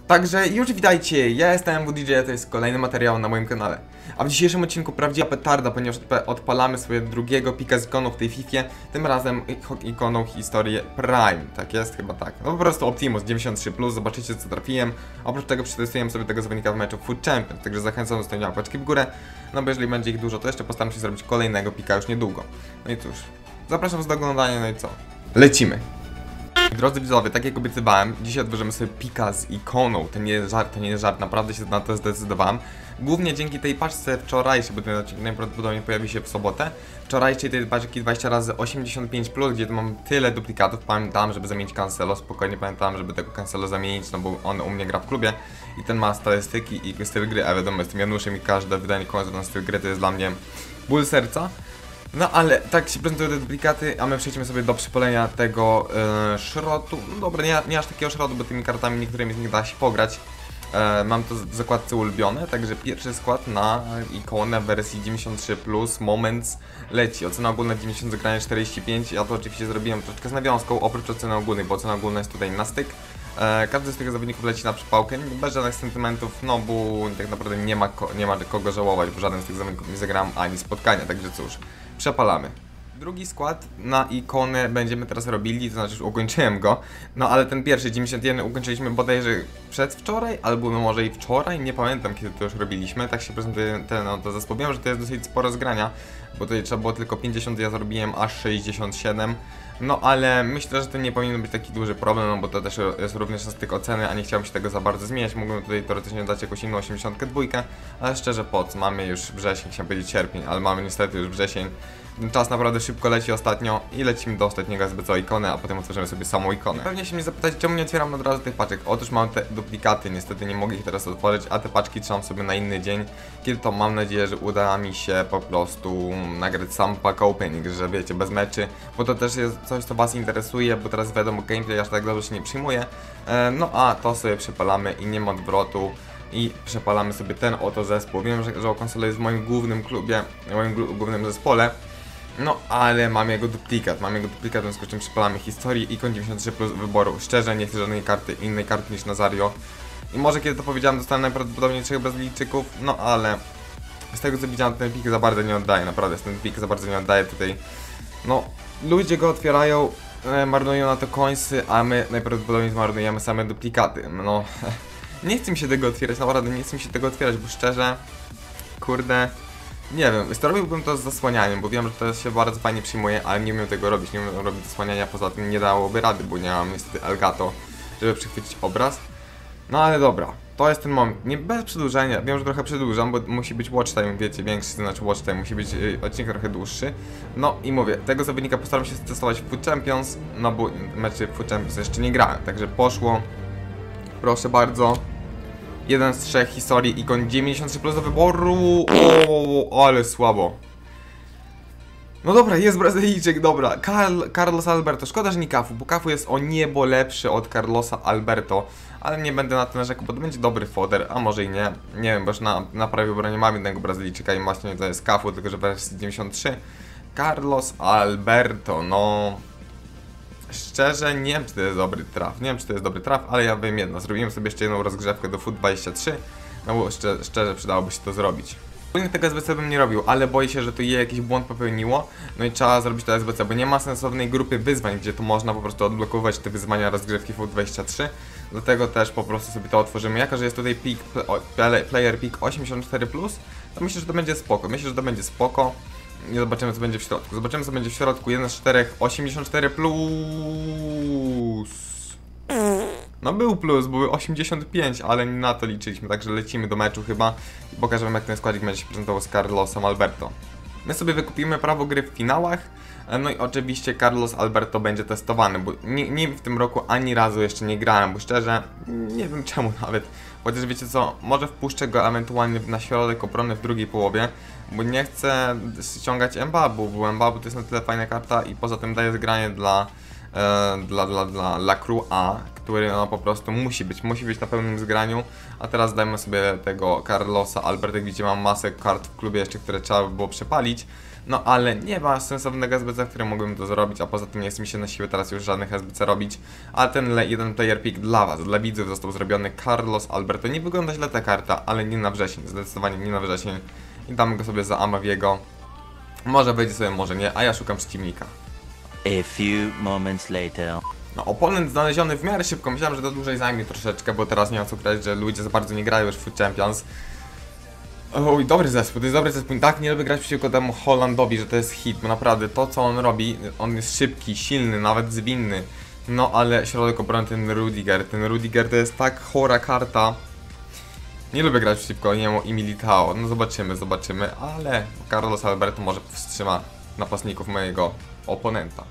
Także już witajcie, ja jestem MWDJ, to jest kolejny materiał na moim kanale. A w dzisiejszym odcinku prawdziwa petarda, ponieważ odpalamy sobie drugiego pika z ikoną w tej Fifie. Tym razem ikoną historię Prime, tak jest? Chyba tak. No po prostu Optimus 93+, zobaczycie co trafiłem. Oprócz tego przetestujemy sobie tego zawodnika w meczu Food Champions, także zachęcam do stawienia łapeczki w górę. No bo jeżeli będzie ich dużo, to jeszcze postaram się zrobić kolejnego pika już niedługo. No i cóż, zapraszam was do oglądania, no i co? Lecimy! Drodzy widzowie, tak jak obiecywałem, dzisiaj odbierzemy sobie pika z ikoną. To nie jest żart, naprawdę się na to zdecydowałem. Głównie dzięki tej paczce wczorajszej, bo ten odcinek najprawdopodobniej pojawi się w sobotę. Wczorajszej tej paczki 20 razy 85+, gdzie mam tyle duplikatów. Pamiętam, żeby zamienić Cancelo, spokojnie pamiętam, żeby tego Cancelo zamienić, no bo on u mnie gra w klubie. I ten ma statystyki i styl gry, a wiadomo, jestem Januszem i każde wydanie końca na styl gry to jest dla mnie ból serca. No ale tak się prezentują te duplikaty, a my przejdźmy sobie do przypalenia tego szrotu. No dobra, nie aż takiego szrotu, bo tymi kartami niektórymi z nich da się pograć. Mam to w zakładce ulubione, także pierwszy skład na ikonę w wersji 93+, Moments leci. Ocena ogólna 90, zagranie 45, ja to oczywiście zrobiłem troszeczkę z nawiązką, oprócz oceny ogólnej, bo ocena ogólna jest tutaj na styk. Każdy z tych zawodników leci na przypałkę, bez żadnych sentymentów, no bo tak naprawdę nie ma kogo żałować, bo żaden z tych zawodników nie zagrałem ani spotkania, także cóż, przepalamy. Drugi skład na ikonę będziemy teraz robili, to znaczy już ukończyłem go. No ale ten pierwszy 91 ukończyliśmy bodajże przedwczoraj, albo no może i wczoraj, nie pamiętam kiedy to już robiliśmy. Tak się prezentuje to zespół. Wiem, że to jest dosyć sporo zgrania, bo tutaj trzeba było tylko 50, ja zrobiłem aż 67. No ale myślę, że to nie powinien być taki duży problem, no bo to też jest również na styk oceny, a nie chciałbym się tego za bardzo zmieniać. Mógłbym tutaj teoretycznie dać jakąś inną 82, ale szczerze po co? Mamy już wrzesień, chciałem powiedzieć sierpień, ale mamy niestety już wrzesień. Czas naprawdę szybko leci ostatnio i lecimy do ostatniego SBC ikonę, a potem otworzymy sobie samą ikonę. Pewnie się mnie zapytać, czemu nie otwieram od razu tych paczek. Otóż mam te duplikaty, niestety nie mogę ich teraz otworzyć, a te paczki trzymam sobie na inny dzień. Kiedy to mam nadzieję, że uda mi się po prostu nagrać sam pack opening, że wiecie, bez meczy, bo to też jest coś, co was interesuje, bo teraz wiadomo, gameplay aż tak dobrze się nie przyjmuje. No a to sobie przepalamy i nie ma odwrotu. I przepalamy sobie ten oto zespół. Wiem, że Cancelo jest w moim głównym klubie, w moim głównym zespole. No, ale mam jego duplikat, w związku z czym przypalamy historii ikon 93+ wyboru. Szczerze nie chcę żadnej karty, innej karty niż Nazario. I może kiedy to powiedziałem, dostanę najprawdopodobniej 3 Brazylijczyków, no ale z tego co widziałem, ten pik za bardzo nie oddaje, naprawdę, ten pik za bardzo nie oddaje tutaj. No, ludzie go otwierają, marnują na to końsy, a my najprawdopodobniej zmarnujemy same duplikaty. No, nie chcę mi się tego otwierać, naprawdę nie chcę mi się tego otwierać, bo szczerze, kurde, nie wiem, robiłbym to z zasłanianiem, bo wiem, że to się bardzo fajnie przyjmuje, ale nie umiem tego robić, nie umiem robić zasłaniania, poza tym nie dałoby rady, bo nie mam niestety Elgato, żeby przychwycić obraz. No ale dobra, to jest ten moment, nie bez przedłużenia, wiem, że trochę przedłużam, bo musi być watch time, wiecie, większy, to znaczy watch time, musi być odcinek trochę dłuższy. No i mówię, tego zawodnika postaram się testować w Food Champions, no bo meczy w Food Champions jeszcze nie grałem, także poszło, proszę bardzo. Jeden z 3 historii ikon 93+ do wyboru. O, ale słabo. No dobra, jest Brazylijczyk, dobra. Carlos Alberto. Szkoda, że nie Cafu, bo Cafu jest o niebo lepszy od Carlosa Alberto. Ale nie będę na to narzekał, bo to będzie dobry foder, a może i nie. Nie wiem, bo już na prawie obronie mam jednego Brazylijczyka i właśnie to jest Cafu, tylko że w wersji 93. Carlos Alberto, no... Szczerze, nie wiem czy to jest dobry traf, ale ja wiem jedno, zrobiłem sobie jeszcze jedną rozgrzewkę do Food 23, no bo szczerze przydałoby się to zrobić. Ogólnie tego SBC bym nie robił, ale boję się, że tu jakiś błąd popełniło, no i trzeba zrobić to SBC, bo nie ma sensownej grupy wyzwań, gdzie tu można po prostu odblokować te wyzwania rozgrzewki Food 23, dlatego też po prostu sobie to otworzymy. Jako że jest tutaj player peak 84+, to myślę, że to będzie spoko. Nie zobaczymy co będzie w środku. Zobaczymy co będzie w środku. 1 z 4, 84+. No był plus, były 85, ale nie na to liczyliśmy, także lecimy do meczu chyba i pokażemy jak ten składzik będzie się prezentował z Carlosem Alberto. My sobie wykupimy prawo gry w finałach, no i oczywiście Carlos Alberto będzie testowany, bo nie w tym roku ani razu jeszcze nie grałem, bo szczerze nie wiem czemu nawet. Chociaż wiecie co, może wpuszczę go ewentualnie na środek obrony w drugiej połowie, bo nie chcę ściągać Mbabu, bo Mbabu to jest na tyle fajna karta i poza tym daje zgranie dla dla Lacroix, który no po prostu musi być na pełnym zgraniu. A teraz dajmy sobie tego Carlosa Alberta, jak widzicie mam masę kart w klubie jeszcze, które trzeba by było przepalić. No ale nie ma sensownego SBC, w którym mogłem to zrobić, a poza tym nie chce mi się na siłę teraz już żadnych SBC robić. A ten jeden player pick dla was, dla widzów został zrobiony Carlos Alberto. Nie wygląda źle ta karta, ale nie na wrzesień, zdecydowanie nie na wrzesień. I damy go sobie za Amaviego. Może wejdzie sobie, może nie, a ja szukam przeciwnika. A few moments later. No, oponent znaleziony w miarę szybko, myślałem, że to dłużej zajmie troszeczkę, bo teraz nie ma co grać, że ludzie za bardzo nie grają już w Foot Champions. Oj, dobry zespół, to jest dobry zespół. Tak, nie lubię grać przeciwko temu Hollandowi, że to jest hit, bo naprawdę to co on robi, on jest szybki, silny, nawet zwinny. No ale środek obrony ten Rudiger to jest tak chora karta. Nie lubię grać przeciwko niemu i Militao, no zobaczymy, ale Carlos Alberto może powstrzyma napastników mojego oponenta.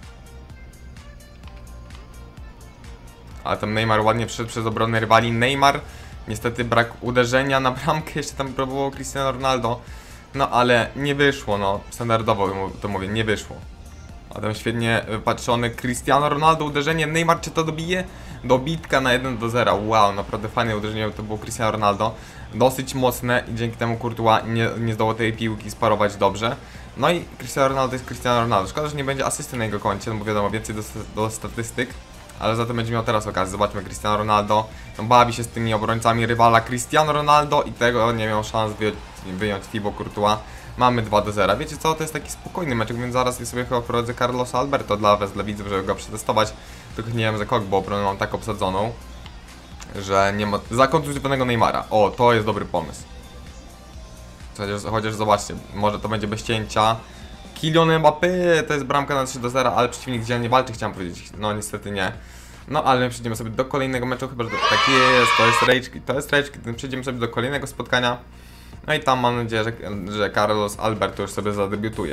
Ale tam Neymar ładnie przeszedł przez obronę rywali. Neymar, niestety brak uderzenia na bramkę, jeszcze tam próbował Cristiano Ronaldo. No ale nie wyszło, no standardowo to mówię, nie wyszło. A tam świetnie wypatrzony Cristiano Ronaldo, uderzenie, Neymar czy to dobije? Dobitka na 1-0, wow, naprawdę fajne uderzenie, to było Cristiano Ronaldo. Dosyć mocne i dzięki temu Courtois nie zdołał tej piłki sparować dobrze. No i Cristiano Ronaldo jest Cristiano Ronaldo, szkoda, że nie będzie asysty na jego koncie, no bo wiadomo, więcej do statystyk. Ale za to będzie miał teraz okazję. Zobaczmy, Cristiano Ronaldo no, bawi się z tymi obrońcami rywala Cristiano Ronaldo i tego nie miał szans wyjąć Thibaut Courtois. Mamy 2-0. Wiecie co, to jest taki spokojny meczek, więc zaraz sobie chyba wprowadzę Carlosa Alberto dla was, dla widzów, żeby go przetestować. Tylko nie wiem za kogo, bo obronę mam tak obsadzoną, że nie ma zakontuzjowanego Neymara. O, to jest dobry pomysł. Chociaż zobaczcie, może to będzie bez cięcia. Kylian Mbappé, to jest bramka na 3-0, ale przeciwnik dzielnie walczy, chciałem powiedzieć. No niestety nie. No ale my przejdziemy sobie do kolejnego meczu, chyba że tak jest, to jest rage, przejdziemy sobie do kolejnego spotkania. No i tam mam nadzieję, że Carlos Alberto już sobie zadebiutuje.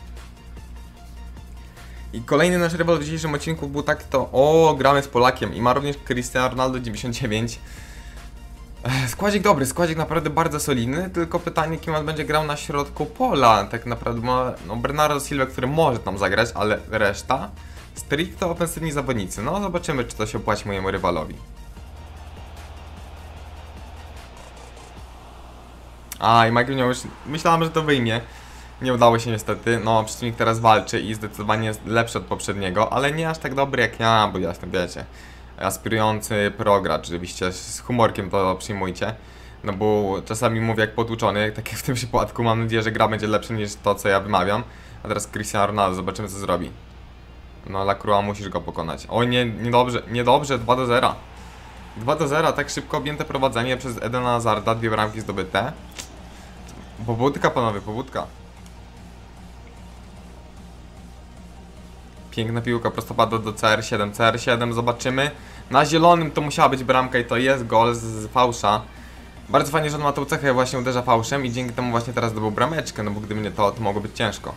I kolejny nasz rywal w dzisiejszym odcinku był tak to, gramy z Polakiem i ma również Cristiano Ronaldo 99. Składzik dobry, składzik naprawdę bardzo solidny, tylko pytanie, kim on będzie grał na środku pola. Tak naprawdę ma no, Bernardo Silva, który może tam zagrać, ale reszta stricte ofensywni zawodnicy. No zobaczymy, czy to się opłaci mojemu rywalowi. I Michael miał już, myślałem, że to wyjmie. Nie udało się niestety, no przeciwnik teraz walczy i zdecydowanie jest lepszy od poprzedniego, ale nie aż tak dobry jak ja, bo ja jestem, wiecie, aspirujący progracz, oczywiście z humorkiem to przyjmujcie. No bo czasami mówię jak potłuczony, tak jak w tym przypadku, mam nadzieję, że gra będzie lepsza niż to, co ja wymawiam. A teraz Cristiano Ronaldo, zobaczymy co zrobi. No Lacroix, musisz go pokonać. Oj, niedobrze, 2-0. 2-0, tak szybko objęte prowadzenie przez Edena Hazarda, 2 bramki zdobyte. Pobudka panowie, pobudka. Piękna piłka, prostopadła do CR7, zobaczymy. Na zielonym to musiała być bramka i to jest gol z fałsza. Bardzo fajnie, że on ma tą cechę, właśnie uderza fałszem i dzięki temu właśnie teraz zdobył brameczkę, no bo gdyby nie to mogło być ciężko.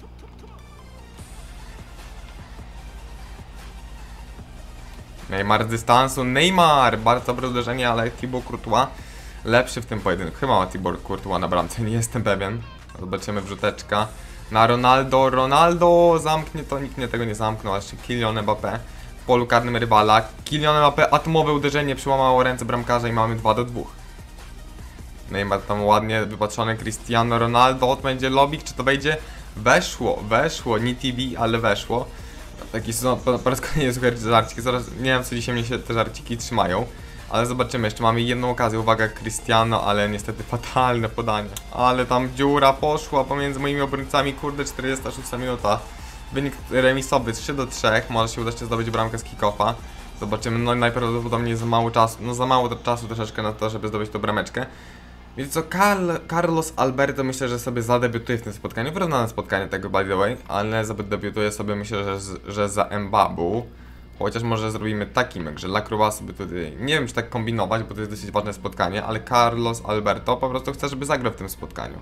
Neymar z dystansu, Neymar! Bardzo dobre uderzenie, ale Thibaut Courtois lepszy w tym pojedynku. Chyba ma Thibaut Courtois na bramce, nie jestem pewien. Zobaczymy wrzuteczka. Na Ronaldo zamknie to, nikt mnie tego nie zamknął, a jeszcze Kylian Mbappé w polu karnym rywala. Kylian Mbappé, atomowe uderzenie, przyłamało ręce bramkarza i mamy 2-2. Neymar tam ładnie wypatrzony, Cristiano Ronaldo, to będzie lobik, czy to wejdzie? Weszło, nie TV, ale weszło. Taki po raz kolejny słuchajcie żarciki, nie wiem co dzisiaj mnie się te żarciki trzymają. Ale zobaczymy, jeszcze mamy jedną okazję, uwaga Cristiano, ale niestety fatalne podanie. Ale tam dziura poszła pomiędzy moimi obrońcami, kurde 46 minuta. Wynik remisowy 3-3, może się udać zdobyć bramkę z kick-offa. Zobaczymy, no najprawdopodobniej za mało czasu, no za mało czasu troszeczkę na to, żeby zdobyć tą brameczkę. Wiecie co, Carlos Alberto myślę, że sobie zadebiutuje w tym spotkaniu, wyrównane spotkanie tego by the way, ale zadebiutuje sobie myślę, że za Mbappé. Chociaż może zrobimy taki myk, że Lacroix sobie tutaj, nie wiem czy tak kombinować, bo to jest dosyć ważne spotkanie, ale Carlos Alberto po prostu chce, żeby zagrał w tym spotkaniu.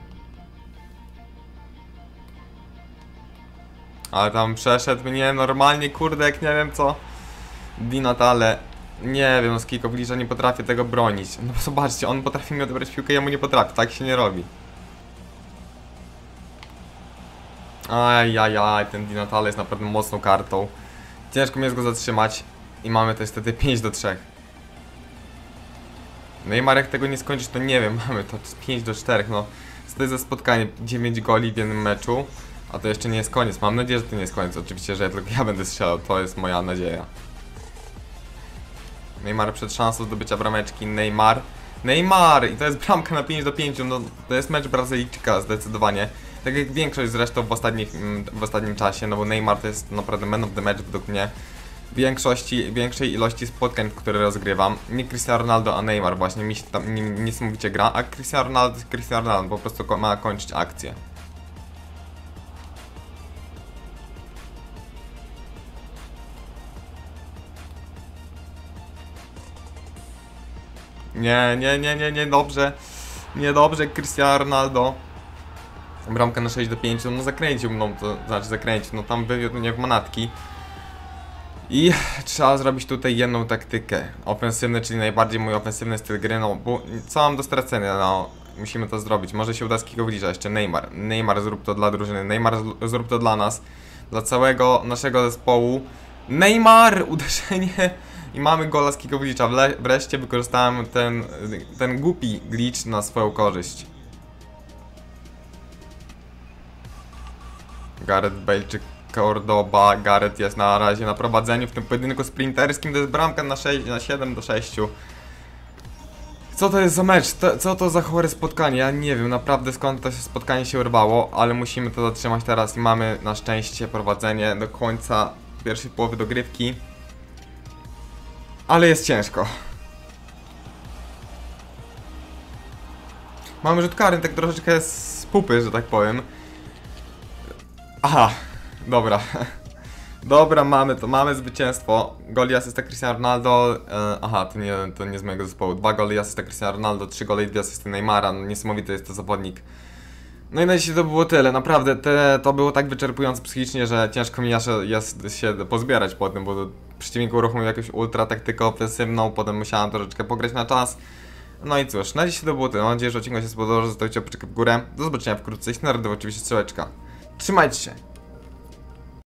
Ale tam przeszedł mnie normalnie, kurde, jak nie wiem co. Di Natale, nie wiem, no z Kikowlicza nie potrafię tego bronić. No zobaczcie, on potrafi mi odebrać piłkę, ja mu nie potrafię, tak się nie robi. Ajajaj, ten Di Natale jest naprawdę mocną kartą. Ciężko mi jest go zatrzymać. I mamy to niestety 5-3. Neymar, jak tego nie skończysz, to nie wiem, mamy to 5-4, no. To jest za spotkanie 9 goli w jednym meczu. A to jeszcze nie jest koniec. Mam nadzieję, że to nie jest koniec. Oczywiście, że tylko ja będę strzelał. To jest moja nadzieja. Neymar przed szansą zdobycia brameczki. Neymar. Neymar! I to jest bramka na 5-5. No, to jest mecz Brazylijczyka zdecydowanie. Tak jak większość zresztą w ostatnim czasie. No bo Neymar to jest naprawdę man of the match według mnie. Większej ilości spotkań, które rozgrywam. Nie Cristiano Ronaldo, a Neymar właśnie. Mi się tam niesamowicie gra. A Cristiano Ronaldo to Cristiano Ronaldo. Po prostu ma kończyć akcję. Nie, dobrze. Niedobrze, Cristiano Ronaldo. Bramka na 6-5, no zakręcił mną, to znaczy zakręcił, no tam wywiódł mnie w manatki. I trzeba zrobić tutaj jedną taktykę. Ofensywny, czyli najbardziej mój ofensywny styl gry, no bo co mam do stracenia, no. Musimy to zrobić, może się uda z Kikowlicza, jeszcze Neymar. Neymar, zrób to dla drużyny, Neymar, zrób to dla nas. Dla całego naszego zespołu. Neymar! Uderzenie! I mamy gola z Kikowlicza. Wreszcie wykorzystałem ten głupi glitch na swoją korzyść. Gareth Bale czy Cordoba. Gareth jest na razie na prowadzeniu w tym pojedynku sprinterskim. To jest bramka na 7-6. Co to jest za mecz? Co to za chore spotkanie? Ja nie wiem naprawdę skąd to spotkanie się urwało, ale musimy to zatrzymać teraz i mamy na szczęście prowadzenie do końca pierwszej połowy dogrywki. Ale jest ciężko. Mamy rzut karny, tak troszeczkę z pupy, że tak powiem. Aha, dobra. Dobra, mamy to, mamy zwycięstwo. Gol i asysta Cristiano Ronaldo. Aha, to nie z mojego zespołu. 2 gole i asysta Cristiano Ronaldo, 3 gole i 2 asysty Neymara. No, niesamowity jest to zawodnik. No i na dzisiaj to było tyle. Naprawdę, to było tak wyczerpujące psychicznie, że ciężko mi się pozbierać po tym, bo przeciwnik uruchomił jakąś ultra taktykę ofensywną, potem musiałem troszeczkę pograć na czas. No i cóż, na dzisiaj to było tyle. Mam nadzieję, że odcinek się spodobał, że zostawicie łapeczkę w górę. Do zobaczenia wkrótce i na oczywiście strzałeczka. Trzymajcie się!